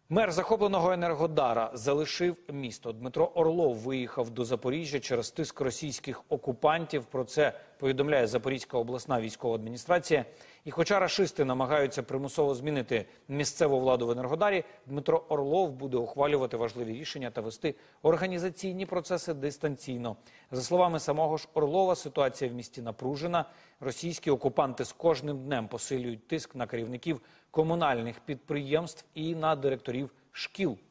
Мер захопленого Енергодара залишив місто. Дмитро Орлов виїхав до Запоріжжя через тиск російських окупантів. Про це повідомляє Запорізька обласна військова адміністрація. І хоча рашисти намагаються примусово змінити місцеву владу в Енергодарі, Дмитро Орлов буде ухвалювати важливі рішення та вести організаційні процеси дистанційно. За словами самого ж Орлова, ситуація в місті напружена. Російські окупанти з кожним днем посилюють тиск на керівників комунальних підприємств і на директорів шкіл.